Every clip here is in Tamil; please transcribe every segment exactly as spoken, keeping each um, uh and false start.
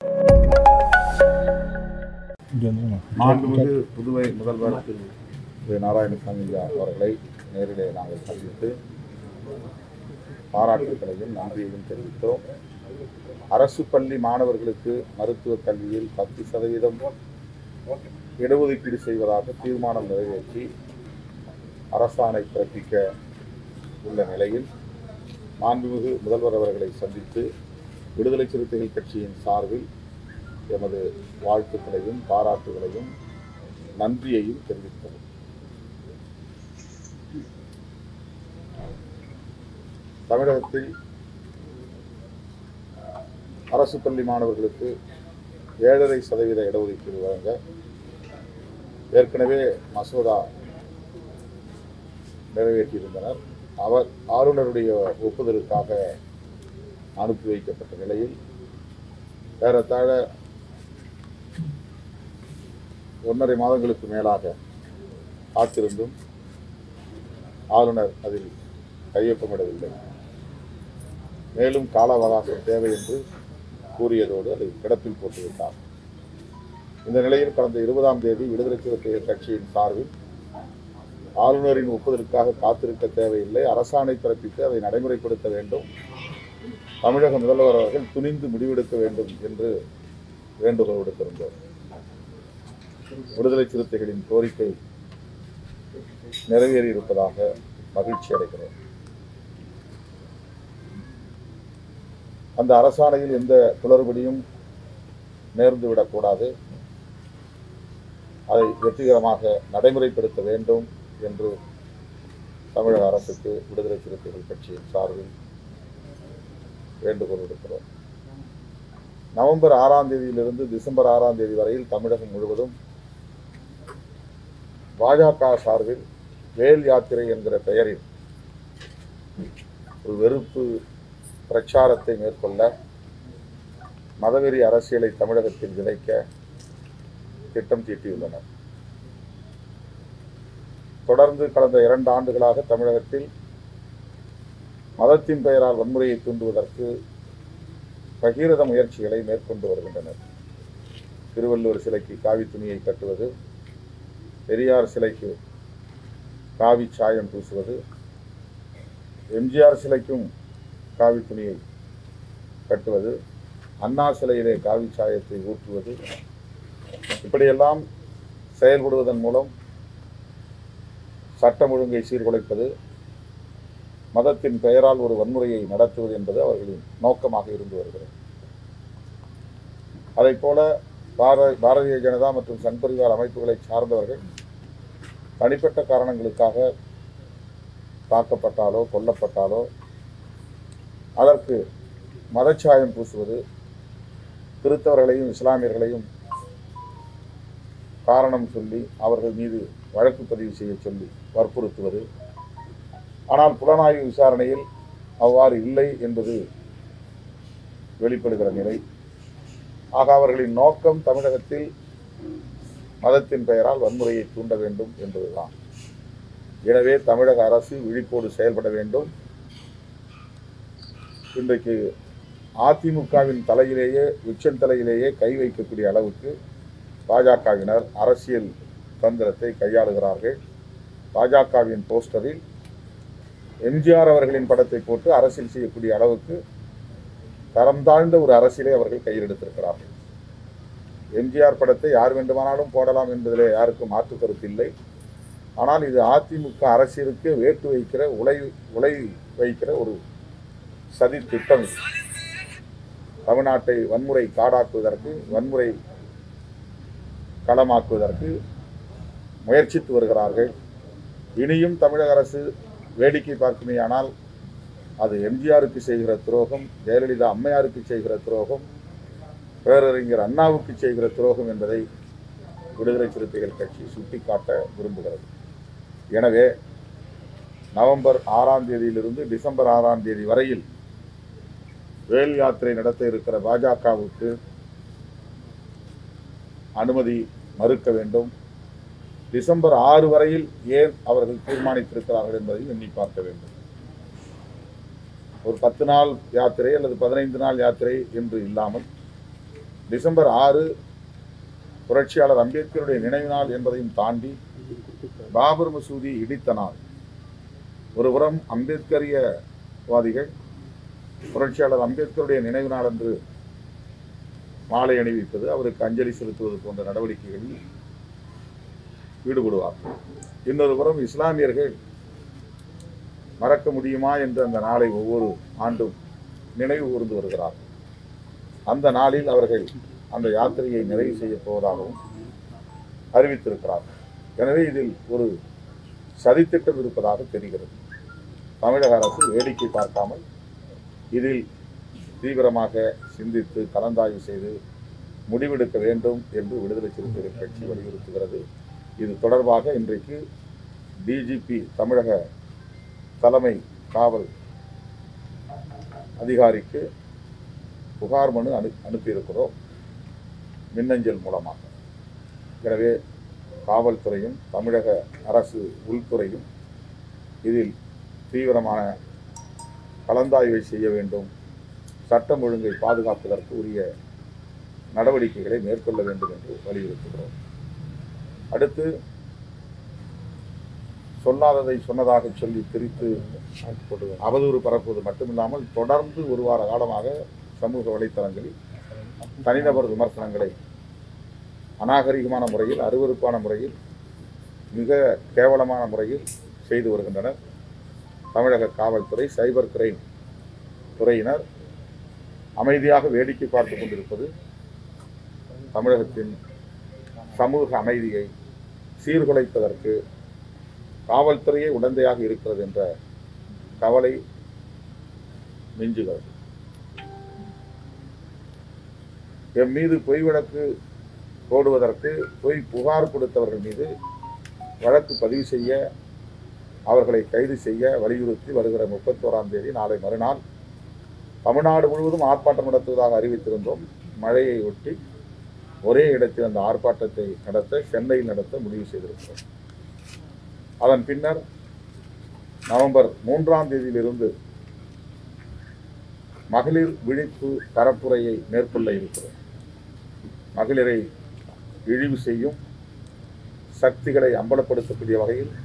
மாண்புமிகு புதுவை முதல்வர் திரு நாராயணசாமி அவர்களை நேரிலே நாங்கள் சந்தித்து பாராட்டுகளையும் நன்றியையும் தெரிவித்தோம். அரசு பள்ளி மாணவர்களுக்கு மருத்துவக் கல்வியில் பத்து சதவீதம் இடஒதுக்கீடு செய்வதாக தீர்மானம் நிறைவேற்றி அரசாணை பிறப்பிக்க உள்ள நிலையில் மாண்புமிகு முதல்வர் அவர்களை சந்தித்து விடுதலை சிறுத்தைகள் கட்சியின் சார்பில் எமது வாழ்த்துக்களையும் பாராட்டுகளையும் நன்றியையும் தெரிவித்தோம். தமிழகத்தில் அரசு பள்ளி மாணவர்களுக்கு ஏழரை சதவீத இடஒதுக்கீடு வழங்க ஏற்கனவே மசோதா நிறைவேற்றியிருந்தனர். அவர் ஆளுநருடைய ஒப்புதலுக்காக அனுப்பி வைக்கப்பட்ட நிலையில் ஏறத்தாழ ஒன்றரை மாதங்களுக்கு மேலாக காத்திருந்தும் ஆளுநர் அதில் கையொப்பமிடவில்லை. மேலும் கால அவகாசம் தேவை என்று கூறியதோடு அதை கிடப்பில் போட்டுவிட்டார். இந்த நிலையில் கடந்த இருபதாம் தேதி விடுதலை சிறுத்தைகள் கட்சியின் சார்பில் ஆளுநரின் ஒப்புதலுக்காக காத்திருக்க தேவையில்லை, அரசாணை பிறப்பித்து அதை நடைமுறைப்படுத்த வேண்டும், தமிழக முதல்வர் அவர்கள் துணிந்து முடிவெடுக்க வேண்டும் என்று வேண்டுகோள் விடுத்திருந்தோம். விடுதலை சிறுத்தைகளின் கோரிக்கை நிறைவேறியிருப்பதாக மகிழ்ச்சி அடைகிறோம். அந்த அரசாணையில் எந்த குளறுபடியும் நேர்ந்துவிடக்கூடாது, அதை வெற்றிகரமாக நடைமுறைப்படுத்த வேண்டும் என்று தமிழக அரசுக்கு விடுதலை சிறுத்தைகள் கட்சியின் சார்பில் வேண்டுகோள் விடுக்கிறோம். நவம்பர் ஆறாம் தேதியிலிருந்து டிசம்பர் ஆறாம் தேதி வரையில் தமிழகம் முழுவதும் பாஜக சார்பில் வேல் யாத்திரை என்கிற பெயரில் ஒரு வெறுப்பு பிரச்சாரத்தை மேற்கொள்ள மதவெறி அரசியலை தமிழகத்தில் விதைக்க திட்டம் தீட்டியுள்ளனர். தொடர்ந்து கடந்த இரண்டு ஆண்டுகளாக தமிழகத்தில் மதத்தின் பெயரால் வன்முறையை தூண்டுவதற்கு பகீரத முயற்சிகளை மேற்கொண்டு வருகின்றனர். திருவள்ளுவர் சிலைக்கு காவி துணியை கட்டுவது, பெரியார் சிலைக்கு காவி சாயம் பூசுவது, எம்ஜிஆர் சிலைக்கும் காவி துணியை கட்டுவது, அண்ணா சிலையிலே காவி சாயத்தை ஊற்றுவது, இப்படியெல்லாம் செயல்படுவதன் மூலம் சட்டம் ஒழுங்கை சீர்குலைப்பது, மதத்தின் பெயரால் ஒரு வன்முறையை நடத்துவது என்பது அவர்களின் நோக்கமாக இருந்து வருகிறது. அதை போல பாரதிய ஜனதா மற்றும் சங் பரிவார் அமைப்புகளை சார்ந்தவர்கள் தனிப்பட்ட காரணங்களுக்காக தாக்கப்பட்டாலோ கொல்லப்பட்டாலோ அதற்கு மதச்சாயம் பூசுவது, கிறிஸ்தவர்களையும் இஸ்லாமியர்களையும் காரணம் சொல்லி அவர்கள் மீது வழக்கு பதிவு செய்ய சொல்லி வற்புறுத்துவது, ஆனால் புலனாய்வு விசாரணையில் அவ்வாறு இல்லை என்பது வெளிப்படுகிற நிலை. ஆக அவர்களின் நோக்கம் தமிழகத்தில் மதத்தின் பெயரால் வன்முறையை தூண்ட வேண்டும் என்பதுதான். எனவே தமிழக அரசு விழிப்போடு செயல்பட வேண்டும். இன்றைக்கு அதிமுகவின் தலையிலேயே உச்சன் தலையிலேயே கை வைக்கக்கூடிய அளவுக்கு பாஜகவினர் அரசியல் தந்திரத்தை கையாளுகிறார்கள். பாஜகவின் போஸ்டரில் எம்ஜிஆர் அவர்களின் படத்தை போட்டு அரசியல் செய்யக்கூடிய அளவுக்கு தரம் தாழ்ந்த ஒரு அரசியலை அவர்கள் கையில் எடுத்திருக்கிறார்கள். எம்ஜிஆர் படத்தை யார் வேண்டுமானாலும் போடலாம் என்பதிலே யாருக்கும் மாற்று கருத்து இல்லை. ஆனால் இது அதிமுக அரசியலுக்கு வேட்டு வைக்கிற உலை உலை வைக்கிற ஒரு சதி திட்டம். தமிழ்நாட்டை வன்முறை காடாக்குவதற்கு, வன்முறை களமாக்குவதற்கு முயற்சித்து வருகிறார்கள். இனியும் தமிழக அரசு வேடிக்கை பார்க்குமேயானால் அது எம்ஜிஆருக்கு செய்கிற துரோகம், ஜெயலலிதா அம்மையாருக்கு செய்கிற துரோகம், பேரறிஞர் அண்ணாவுக்கு செய்கிற துரோகம் என்பதை விடுதலை சிறுத்தைகள் கட்சி சுட்டிக்காட்ட விரும்புகிறது. எனவே நவம்பர் ஆறாம் தேதியிலிருந்து டிசம்பர் ஆறாம் தேதி வரையில் வேல் யாத்திரை நடத்த இருக்கிற பாஜகவுக்கு அனுமதி மறுக்க வேண்டும். டிசம்பர் ஆறு வரையில் ஏன் அவர்கள் தீர்மானித்திருக்கிறார்கள் என்பதையும் எண்ணி பார்க்க வேண்டும். ஒரு பத்து நாள் யாத்திரை அல்லது பதினைந்து நாள் யாத்திரை என்று இல்லாமல் டிசம்பர் ஆறு புரட்சியாளர் அம்பேத்கருடைய நினைவு நாள் என்பதையும் தாண்டி பாபர் மசூதி இடித்த நாள். ஒருபுறம் அம்பேத்கரியவாதிகள் புரட்சியாளர் அம்பேத்கருடைய நினைவு நாள் என்று மாலை அணிவிப்பது, அவருக்கு அஞ்சலி செலுத்துவது போன்ற நடவடிக்கைகளில் ஈடுபடுவார்கள். இன்னொரு புறம் இஸ்லாமியர்கள் மறக்க முடியுமா என்று அந்த நாளை ஒவ்வொரு ஆண்டும் நினைவு கூர்ந்து வருகிறார்கள். அந்த நாளில் அவர்கள் அந்த யாத்திரையை நிறைவு செய்ய போவதாகவும் அறிவித்திருக்கிறார்கள். எனவே இதில் ஒரு சதித்திட்டம் இருப்பதாக தெரிகிறது. தமிழக அரசு வேடிக்கை பார்க்காமல் இதில் தீவிரமாக சிந்தித்து கலந்தாய்வு செய்து முடிவெடுக்க வேண்டும் என்று விடுதலை சிறுத்தைகள் கட்சி வலியுறுத்துகிறது. இது தொடர்பாக இன்றைக்கு டிஜிபி தமிழக தலைமை காவல் அதிகாரிக்கு புகார் மனு அனு அனுப்பியிருக்கிறோம் மின்னஞ்சல் மூலமாக. எனவே காவல்துறையும் தமிழக அரசு உள்துறையும் இதில் தீவிரமான கலந்தாய்வை செய்ய வேண்டும், சட்டம் ஒழுங்கை பாதுகாப்பதற்கு உரிய நடவடிக்கைகளை மேற்கொள்ள வேண்டும் என்று வலியுறுத்துகிறோம். அடுத்து, சொல்லாததை சொன்னதாக சொல்லி திரித்து அவதூறு பரப்புவது மட்டுமில்லாமல் தொடர்ந்து ஒரு வார காலமாக சமூக வலைத்தளங்களில் தனிநபர் விமர்சனங்களை அநாகரிகமான முறையில், அருவருப்பான முறையில், மிக கேவலமான முறையில் செய்து வருகின்றனர். தமிழக காவல்துறை, சைபர் கிரைம் துறையினர் அமைதியாக வேடிக்கை பார்த்து கொண்டிருப்பது தமிழகத்தின் சமூக அமைதியை சீர்குலைப்பதற்கு காவல்துறையே உடந்தையாக இருக்கிறது என்ற கவலை மிஞ்சுகிறது. எம் மீது பொய் வழக்கு போடுவதற்கு, பொய் புகார் கொடுத்தவர்கள் மீது வழக்கு பதிவு செய்ய, அவர்களை கைது செய்ய வலியுறுத்தி வருகிற முப்பத்தோராம் தேதி நாளை மறுநாள் தமிழ்நாடு முழுவதும் ஆர்ப்பாட்டம் நடத்துவதாக அறிவித்திருந்தோம். மழையை ஒட்டி ஒரே இடத்தில் அந்த ஆர்ப்பாட்டத்தை நடத்த, சென்னையில் நடத்த முடிவு செய்திருக்கிறோம். அதன் பின்னர் நவம்பர் மூன்றாம் தேதியிலிருந்து மகளிர் விழிப்பு பரப்புரையை மேற்கொள்ள இருக்கிறோம். மகளிரை இழிவு செய்யும் சக்திகளை அம்பலப்படுத்தக்கூடிய வகையில்,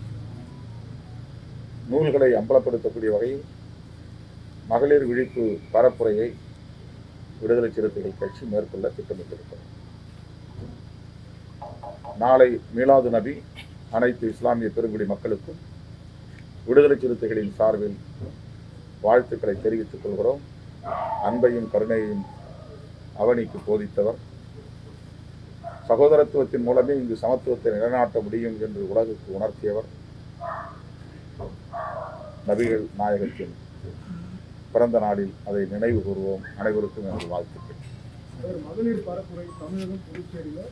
நூல்களை அம்பலப்படுத்தக்கூடிய வகையில் மகளிர் விழிப்பு பரப்புரையை விடுதலை சிறுத்தைகள் கட்சி மேற்கொள்ள திட்டமிட்டிருக்கிறது. நாளை மீலாது நபி அனைத்து இஸ்லாமிய பெருங்குடி மக்களுக்கும் விடுதலை சிறுத்தைகளின் சார்பில் வாழ்த்துக்களை தெரிவித்துக் கொள்கிறோம். அன்பையும் கருணையையும் அவனிக்கு போதித்தவர், சகோதரத்துவத்தின் மூலமே இங்கு சமத்துவத்தை நிலைநாட்ட முடியும் என்று உலகுக்கு உணர்த்தியவர், நபிகள் நாயகத்தின் பிறந்த நாளில் அதை நினைவு கூறுவோம். அனைவருக்கும் எனது வாழ்த்துக்கள். மகளிர் பரப்புரை தமிழகம் புதுச்சேரியில்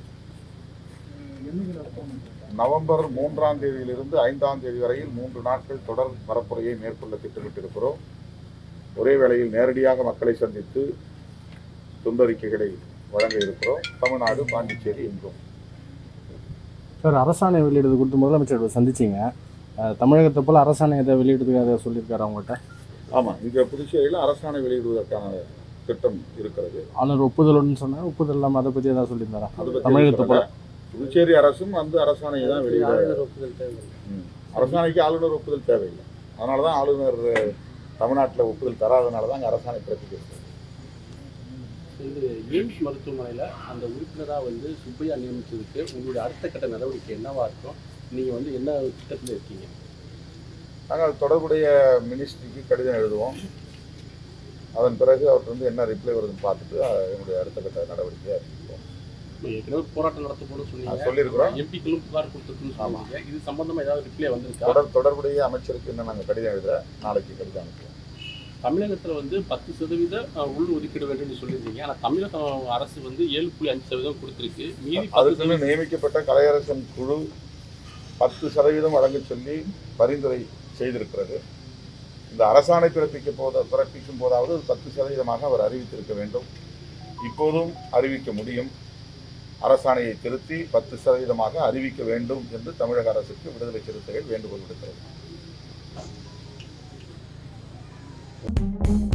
நவம்பர் மூன்றாம் தேதியிலிருந்து ஐந்தாம் தேதி வரையில் மூன்று நாட்கள் தொடர் பரப்புரையை மேற்கொள்ள திட்டமிட்டிருக்கிறோம். ஒரே வேளையில் நேரடியாக மக்களை சந்தித்து துண்டறிக்கைகளை வழங்க இருக்கிறோம். தமிழ்நாடு, பாண்டிச்சேரி எங்கும். சார், அரசாணை வெளியிடுறது குறித்து முதலமைச்சர் சந்திச்சிங்க. தமிழகத்தை போல் அரசாணை எதை வெளியிடுறதுக்காக சொல்லியிருக்காரு அவங்கள்ட்ட? ஆமாம், இங்கே புதுச்சேரியில் அரசாணை வெளியிடுவதற்கான திட்டம் இருக்கிறது. ஆளுநர் ஒப்புதல்னு சொன்னால் ஒப்புதல் இல்லாமல் அதை பற்றி எதாவது சொல்லியிருந்தாரா? அது தமிழகத்தை போல புதுச்சேரி அரசும் வந்து அரசாணையை தான் வெளியிட, அரசாணைக்கு ஆளுநர் ஒப்புதல் தேவையில்லை. அதனால தான் ஆளுநர் தமிழ்நாட்டில் ஒப்புதல் தராதனால தான் அங்கே அரசாணை பிறப்பிக்கிறது. இந்த எய்ம்ஸ் மருத்துவமனையில் அந்த உறுப்பினராக வந்து சுப்பையா நியமித்ததுக்கு உங்களுடைய அடுத்த கட்ட நடவடிக்கை என்னவா இருக்கும்? நீங்கள் வந்து என்ன திட்டத்தில் இருக்கீங்க? நாங்கள் தொடர்புடைய மினிஸ்ட்ரிக்கு கடிதம் எழுதுவோம். அதன் பிறகு அவர்கிட்ட வந்து என்ன ரிப்ளை வருதுன்னு பார்த்துட்டு என்னுடைய அடுத்த கட்ட நடவடிக்கையாக இருப்போம். ஏற்கனவே போராட்டம் நடத்த போல சொன்னீங்க, சொல்லியிருக்கிறோம். எம்பிக்களும் புகார் கொடுத்துருக்குன்னு சொன்னாங்க. இது சம்பந்தமாக ஏதாவது ரிப்ளை வந்திருக்கா? தொடர் தொடர்புடைய அமைச்சருக்கு என்ன நாங்கள் கடிதம் எழுதுற நாளைக்கு கடிதம் அனுப்புவோம். தமிழகத்தில் வந்து பத்து சதவீத உள் ஒதுக்கீடு வேண்டும் சொல்லியிருந்தீங்க. ஆனால் தமிழக அரசு வந்து ஏழு புள்ளி அஞ்சு சதவீதம் கொடுத்துருக்கு. மீதி அதுக்குன்னு நியமிக்கப்பட்ட கலையரசன் குழு பத்து சதவீதம் வழங்க சொல்லி பரிந்துரை செய்திருக்கிறது. இந்த அரசாணை பிறப்பிக்க போத பிறப்பிக்கும் போதாவது பத்து சதவீதமாக அவர் அறிவித்திருக்க வேண்டும். இப்போதும் அறிவிக்க முடியும். அரசாணையை திருத்தி பத்து சதவீதமாக அறிவிக்க வேண்டும் என்று தமிழக அரசுக்கு விடுதலை சிறுத்தைகள் வேண்டுகோள் விடுக்கிறது.